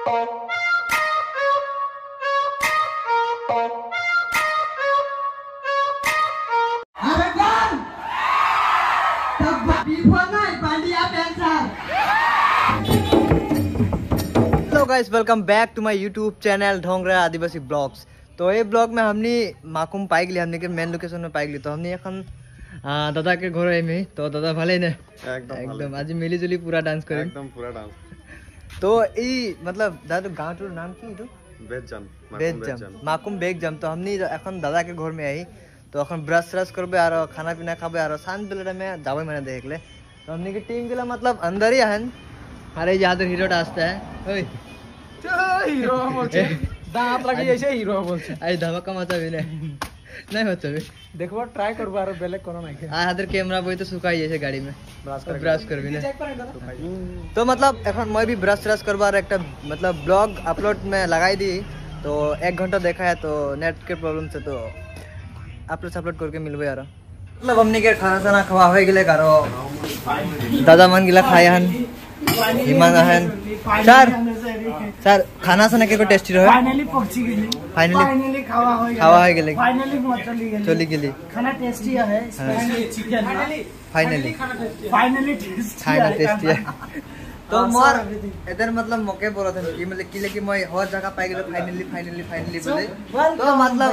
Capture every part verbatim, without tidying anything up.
Hello guys, welcome back to my YouTube channel Dhongra Adivasi vlogs. तो ये blog में हमने माकुम पाई गली, हमने के मेन लोकेशन में पाई गली। तो हमने এখন दादा के घर आई में। तो दादा ভালোই না? एकदम एकदम आज मिली जुली पूरा डांस करें, एकदम पूरा डांस। तो ई मतलब दादा गांव टूर नाम की तो बेगजाम, बेगजाम माकुम बेगजाम। तो हमने এখন दादा के घर में आई। तो এখন ব্রাশ ব্রাশ করবে আর খানা পিনা খাবে আর শান্ত বেলাটা में যাবে মানে দেখলে। तो हमने की टीम गुला मतलब अंदर ही हन। अरे यादर हिरोटा আসতে है ओए হিরো বলছে, দাঁত লাগিয়ে এসে হিরো বলছে। আই ধামাকা মাচাবি না नहीं होता भी देखो ट्राई करबो আর বেলে কোনো নাই। आ हादर कैमरा বই তো শুকাই যাচ্ছে গাড়ি में, ब्रश कर ब्रश करबी ना। तो मतलब এখন मैं भी ब्रश ब्रश करबा और एक मतलब ब्लॉग अपलोड में लगाई दी। तो एक घंटा देखा है तो नेट के प्रॉब्लम से तो अपलोड अपलोड करके मिलबे यार। मतलब हमने के खाना साना खवा हो गेले करो दादा मन गिला खाया हन हिमान हन सर सर खाना साना के को टेस्टी रहे फाइनली पहुंची गेली, फाइनली फाइनली खावा हो गेले, खावा हो गेले, फाइनली चली गेली चली गेली। खाना टेस्टी है, specially chicken finally finally tasty खाना टेस्टी है। तो मोर इधर मतलब मौके बोला था कि मतलब किले कि मैं हर जगह पाई गेलो फाइनली फाइनली फाइनली बोले। तो मतलब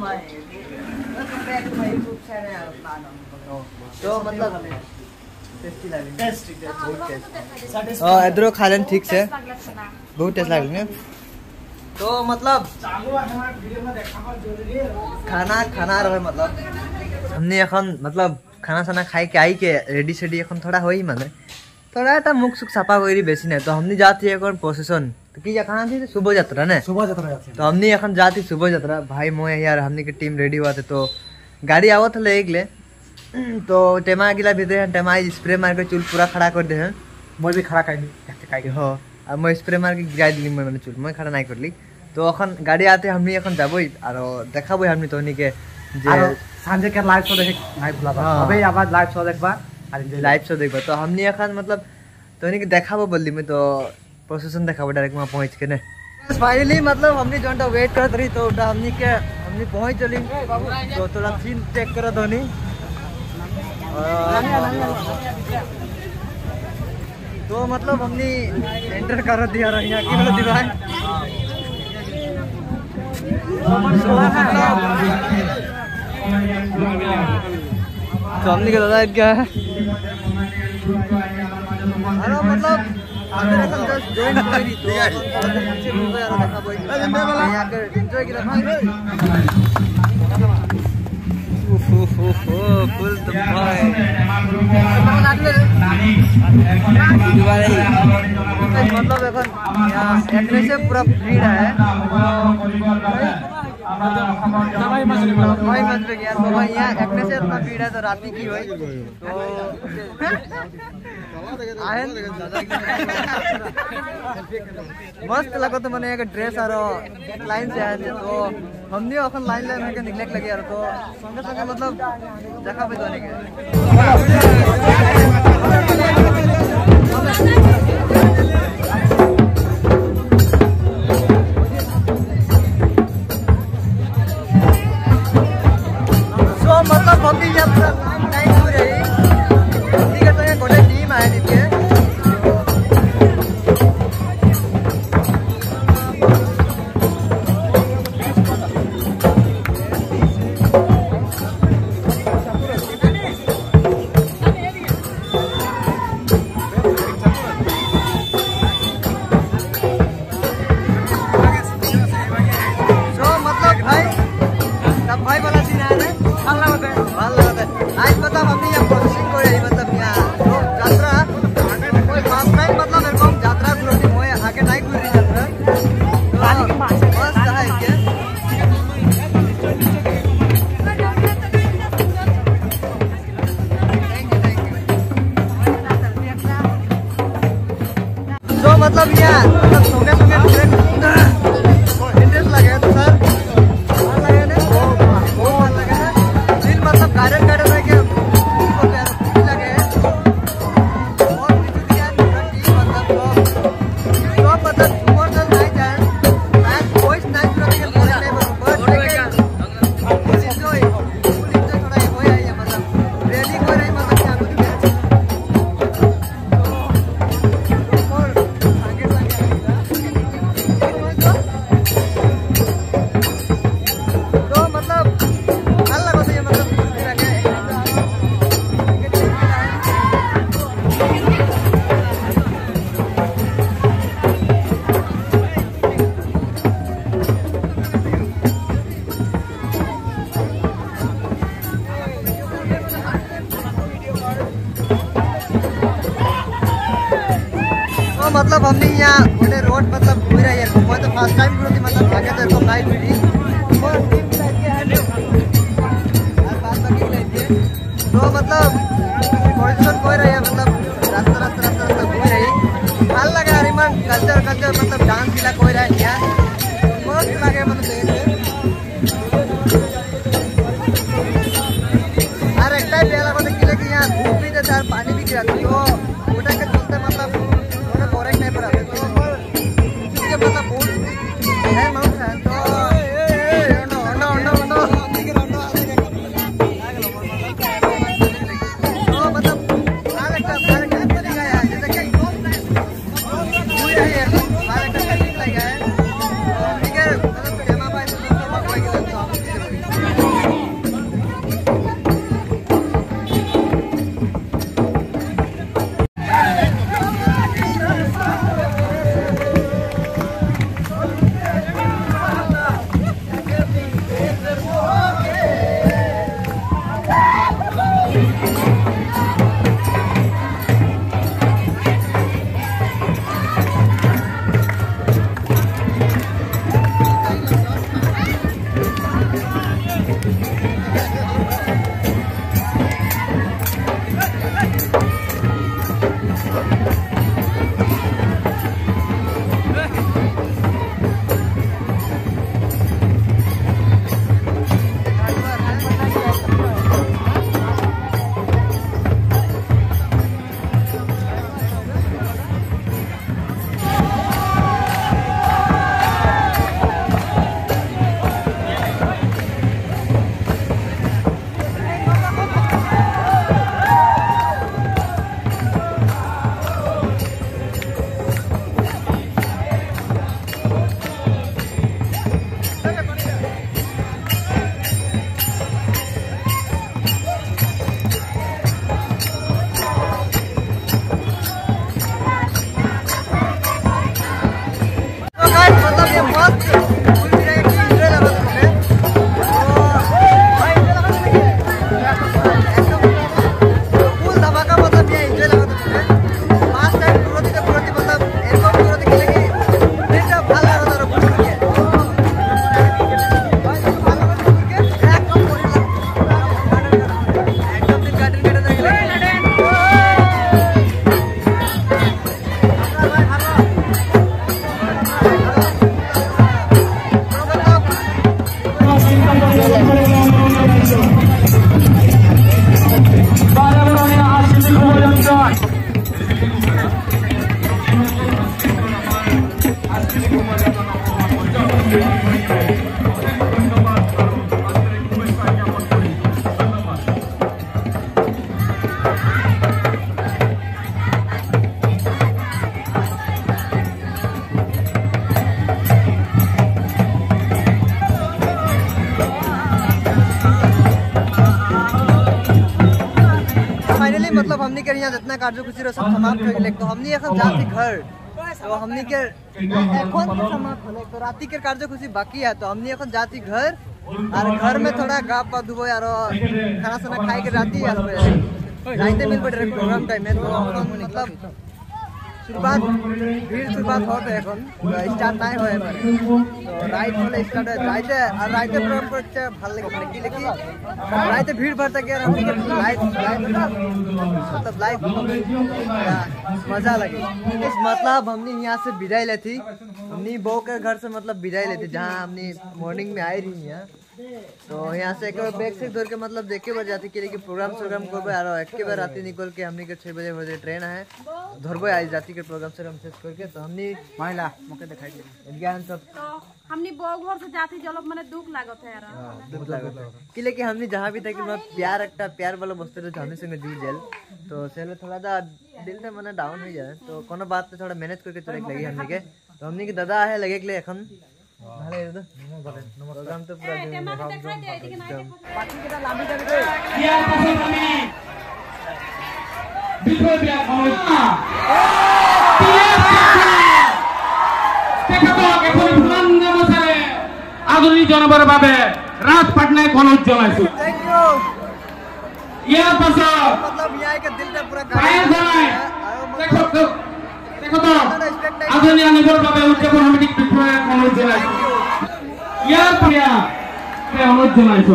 तो मतलब टेस्टी लगे, टेस्टी बहुत टेस्टी। हां इधरो खा लेन ठीक से, बहुत टेस्ट लगे ने। तो मतलब खाना खाना रहे मतलब हमने এখন मतलब खाना साना खाई के आई के रेडी सेडी এখন थोड़ा होई माने थोड़ा टा मुख सुख साफा করি বেশি না। तो हमने जाती है এখন প্রসেশন। तो কি कहां थी शुभ यात्रा ना, शुभ यात्रा जाती। तो हमने এখন जाती शुभ यात्रा भाई मोय यार हमने की टीम रेडी हुआ थे। तो गाड़ी आवत ले एकले तो टेमा गिला भीतर टेमा स्प्रे मार के चूल पूरा खड़ा कर दे हैं। मैं भी खड़ा काई काई हो अब मैं स्प्रे मार के गिरा दिली मैं चूल मैं खड़ा नहीं करली। तो এখন गाड़ी आते हमनी এখন যাবই আর দেখাবই हमनी তোনি के যে सांझे के लाइव शो देखे नहीं भूलाबा अबे आवाज लाइव शो देखबा আর लाइव शो देखबा। तो हमनी এখন मतलब তোনি के देखाबो बोलली में। तो प्रोसेशन देखाबो डायरेक्ट वहां पहुंच के ने फाइनली मतलब हमनी जोंटा वेट करत रही। तो उटा हमनी के हमनी पहुंच चली। तो थोड़ा सीन चेक करो धोनी। तो मतलब हमने एंटर कर दिया यहाँ की मतलब दीवार। तो हमने क्या दादा क्या है अरे मतलब अगर ऐसा जस्ट जॉइन करी तो नीचे मिल गया देखा भाई यहाँ कर एंजॉय किया फुल तो भाई मतलब এখন একনে से पूरा भीड़ है भाई मत भाई मत यार बाबा यहाँ एकने से इतना भीड़ है तो रात की होई तो आयन मस्त लगो। तो मैंने एक ड्रेस और लाइन से आए थे। तो हमने अपन लाइन लाइन में निकले लगे यार। तो संगे संगे मतलब जगह पे जाने के तो मतलब अभी जब लाइन हो रही ठीक है। तो ये कोटे टीम आए थी मतलब यहाँ मतलब सोंगे सोंगे इंटरेस्ट लगे तो सर लगे ना बहुत लगे ना दिल मतलब गार्डन गार्डन है क्या लगे और मतलब मतलब हमने यहाँ गोटे रोड मतलब घूम रही है मैं तो फर्स्ट टाइम घूरी थी मतलब आगे तो एकदम नहीं घूरी तो मतलब पोजिशन कोई रही है मतलब रास्ता रास्ता रास्ता रास्ता घूम रही ভাল लगे यार इमान कल्चर कल्चर मतलब डांस किला कोई रहा है क्या मस्त लगे मतलब देख और एक टाइम पहला मतलब किले कि यहाँ धूप भी देता है पानी भी गिरा तो उठा के चलते मतलब थोड़ा बोरिंग नहीं पड़ा तो इसके मतलब बहुत है माउंट है तो नो नो नो नो तो मतलब सारे का सारे का तरीका है जैसे कि पूरी है सारे का तरीका लगा है ठीक है मतलब जमा पाए तो सब कोई के तो मतलब हमने के यहाँ जितना कार्य खुशी रहो सब समाप्त हो गए तो हमने এখন जाती घर तो हमने के এখন के समाप्त होले तो राती के कार्य खुशी बाकी है तो हमने এখন जाती घर और घर में थोड़ा गाप पा दुबो यार खाना साना खाए के राती यार राइते मिल पड़े प्रोग्राम टाइम में तो मतलब शुरुआत भीड़ शुरुआत हो तो এখন स्टार्ट নাই হয় মানে তো রাইট হলে স্টার্ট হয় রাইতে আর রাইতে প্রোগ্রাম করতে ভালো লাগে মানে কি লিখি রাইতে ভিড় ভর থাকে আর हमने लाइव लाइव मतलब लाइव मजा लगे इस मतलब हमने यहाँ से विदाई ली थी हमने बहू के घर से मतलब विदाई ली थी जहाँ हमने मॉर्निंग में आई रही यहाँ तो यहाँ से एक बार बैग से धोर के मतलब देखे बार जाती कि प्रोग्राम प्रोग्राम करबे और एक बार राती निकल के हमने के छह बजे बजे ट्रेन है धरबे आज राती के प्रोग्राम से हम शेष करके तो हमने महिला मौके दिखाई दे ज्ञान सब तो हमने बो घर से जाती जलो माने दुख लागत है यार दुख लागत है कि लेकिन हमने जहाँ भी था कि मैं प्यार एकटा प्यार वाला वस्तु तो हमने संगे जुड़ जाए तो सेले थोड़ा सा दिल से माने डाउन हो जाए तो कोनो बात पे थोड़ा मैनेज करके चले लगी हमने के तो हमने के दादा है लगे के लिए এখন ভালো है तो प्रोग्राम तो पूरा बाकी केटा लामी जाबे रे ইয়ার পাশে আমি বিদ্রোহ বিয়া খাওয়া আধুনিক জনবর ভাবে রাত পাটনায় কোন জ্বলাইছো থ্যাংক ইউ ইয়ার পাশে मतलब यहाँ के दिल से पूरा गाय देखो কত আধুনিক নির্ভরভাৱে উদযাপন সমিতিক বিষয়ে অনুৰোধ জনাইছো ইয়াৰ প্ৰিয়া অনুৰোধ জনাইছো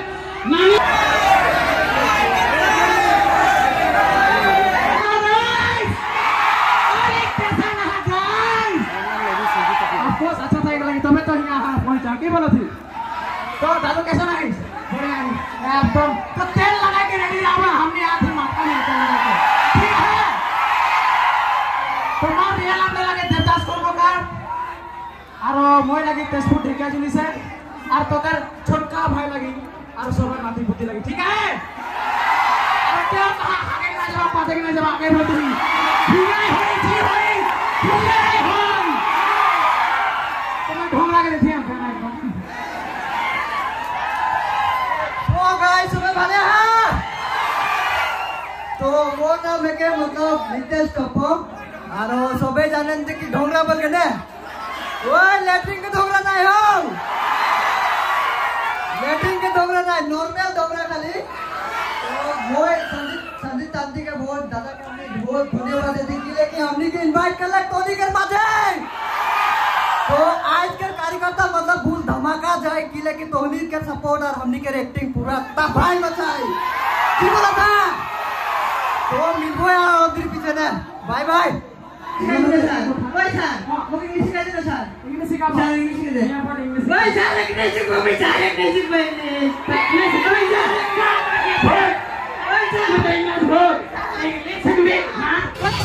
अच्छा था लगे तुम्हें तो यहाँ पहुंचा के बोला थी तो दादू कैसा लगा बढ़िया एकदम तो तेल लगा के रेडी रहा हमने आज माथा में तेल लगा के ठीक है তোমার রিয়েল নাম লাগে দেবদাস কর্মকার আর মই লাগি তেজপুর ঢেকিয়া জুলিছে আর তোদের ছোটকা ভাই লাগি আর সবার নাতি পুতি লাগি ঠিক আছে আর কেউ আগে না যাবা পাতে না যাবা আগে ভাই তুমি ঠিক আছে হই ঠিক হই ঠিক আছে হই তুমি ঢং লাগে দেখি আমি না একদম ओ गाइस सुबह भाले हैं तो वो नाम है के मतलब नितेश कपूर और सबे जाने जे कि ढोंगरा बोल के ने ओ लैट्रिन के ढोंगरा नहीं हो लैट्रिन के ढोंगरा नहीं नॉर्मल ढोंगरा खाली तो वो संदीप संदीप तांती के बहुत दादा के हमने बहुत धन्यवाद देती कि लेकिन हमने के इनवाइट कर लग टोनी के माथे तो आज के कार्यकर्ता मतलब भूल धमाका जाए कि लेकिन टोनी के सपोर्ट और हमने के एक्टिंग पूरा तबाही मचाई की बोला था तो मिलबो यार उधर पीछे ने bye bye Woi sir, mau English sikat dulu sir. English सिखा Sir English sikat deh. यहाँ पर English Woi sir, English sikat, woi sir, English sikat. English, woi sir, woi sir, English बोल इंग्लिश सिख हाँ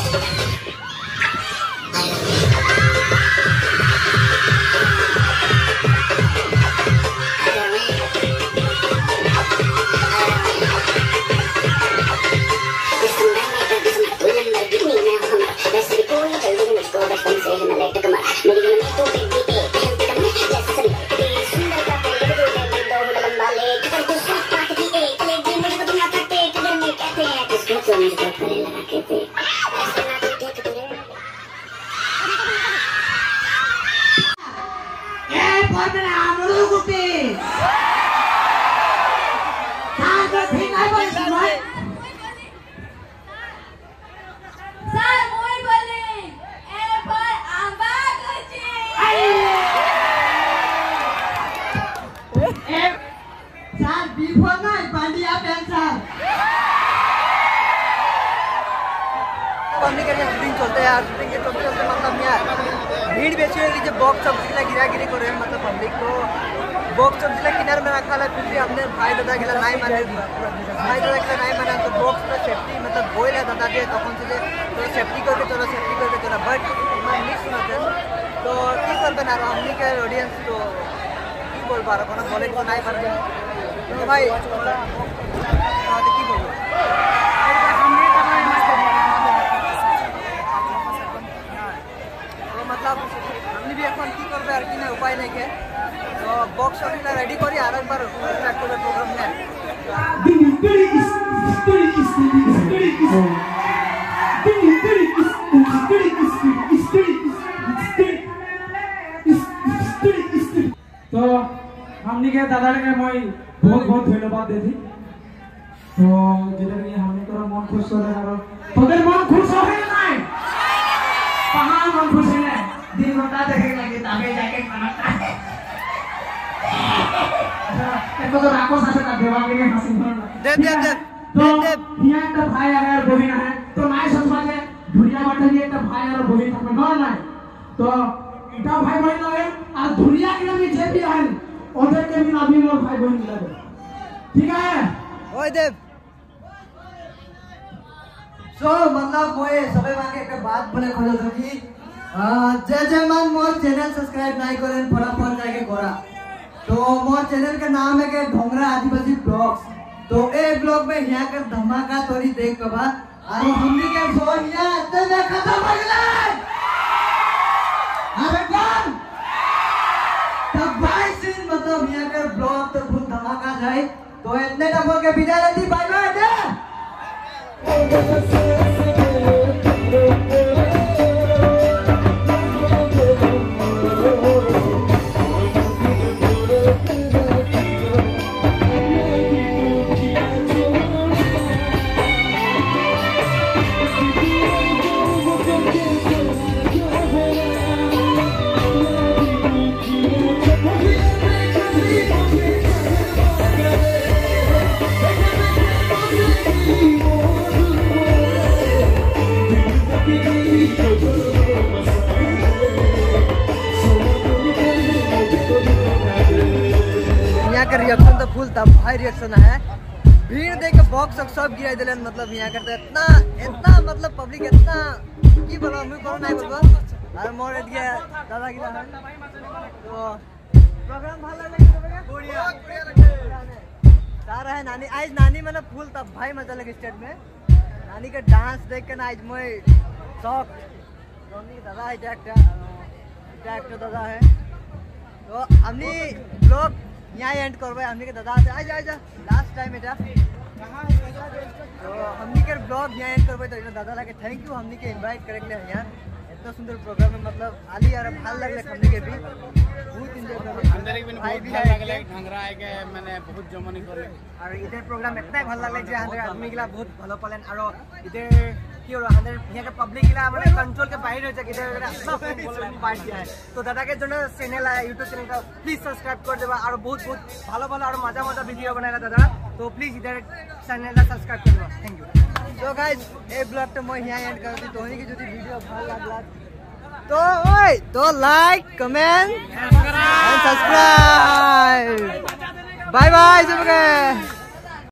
चलते यार शूटिंग के चलते चलते मतलब यार भीड़ बेची होगी जो बॉक्स ऑफिस के गिरा गिरी कर रहे हैं मतलब पब्लिक को बॉक्स ऑफिस के किनारे में रखा है फिर भी हमने भाई दादा के लिए नहीं माने भाई दादा के लिए नहीं माना तो बॉक्स पर सेफ्टी मतलब बोल है दादा के तक से थोड़ा सेफ्टी करके चलो सेफ्टी करके चलो बट मैं नहीं सुनते तो की करते ना हमने के ऑडियंस तो की बोल पा रहा बोले तो नहीं पा रहे तो भाई की बोलो मतलब हमने भी এখন কি করবে আর কি না উপায় নাই के तो बॉक्स ऑफिस रेडी करी আর একবার স্টার্ট করবে প্রোগ্রাম নে तो हमनी के दादा के मैं बहुत बहुत धन्यवाद देती तो जेटा कि हमनी तोरा मन खुश करे और तोদের मन खुश हो है ना कहां मन खुश है दिन घंटा देखे लगे आगे जाके खाना खाए एक तो राको साथे का देवा के हंसी दे दे दे तो हिया একটা ভাই আর বহিন है तो নাই সমাজে দুনিয়া বাটে দিয়ে একটা ভাই আর বহিন থাকবে না না তো এটা ভাই বহিন লাগে আর দুনিয়া के में जे भी है ওদের के भी आदमी और भाई बहन लगे ठीक है ओए देव सो मतलब मोए सबे मांगे एक बात बोले खोजो तो कि जय जय मान मोर चैनल सब्सक्राइब नहीं करें फटाफट जाके करा तो मोर चैनल का नाम है के ढोंगरा आदिवासी ब्लॉग्स तो ए ब्लॉग में यहाँ का धमाका तोरी देख कबा और हमनी के शो यहाँ इतने में खत्म हो गया अरे कौन तब भाई सीन मतलब यहाँ का ब्लॉग तो बहुत धमाका जाए तो इतने डबल के विदा लेती बाय बाय दे Thank you. रिएक्शन तो फुल था भाई रिएक्शन है भीड़ देख के बॉक्स सब गिरा दिले मतलब यहाँ करते इतना इतना मतलब पब्लिक इतना की बोलो मैं करो नहीं बोलबो और मोर एट गया दादा गिला है तो प्रोग्राम भालो लगे बढ़िया बढ़िया लगे सारा है नानी आज नानी मैंने फुल था भाई मजा लगे स्टेज में नानी का डांस देख के ना आज मैं शॉक रोनी दादा है एक्टर एक्टर दादा है तो हमने ब्लॉग यहाँ एंड करबे हमने के दादा से आजा आजा लास्ट टाइम एटा तो हमने के ब्लॉग यहाँ एंड करबे तो दादा लाके थैंक यू हमने के इनवाइट करे के लिए यहाँ इतना सुंदर प्रोग्राम में मतलब आली यार भाल लगले हमने के भी बहुत एंजॉय करबे अंदर एक दिन बहुत भाल लागले ढंगरा आए के मैंने बहुत जमनी करले और इधर प्रोग्राम इतना भाल लागले जे हमरे आदमी गिला बहुत ভালো পালেন और इधर কি হলো আমাদের यहाँ पब्लिक गिला মানে कंट्रोल के बाहर हो जाके इधर अपना फैन फॉलोइंग बढ़ गया है तो दादा के জন্য চ্যানেল है यूट्यूब चैनल का प्लीज सब्सक्राइब कर देबा और बहुत बहुत ভালো ভালো और मजा मजा वीडियो बनाएगा दादा तो प्लीज इधर चैनल का सब्सक्राइब कर देबा thank you so guys a vlog तो मैं यहाँ एंड कर दी तो की जो वीडियो भालो लागला तो ओए तो like comment and subscribe bye bye सबके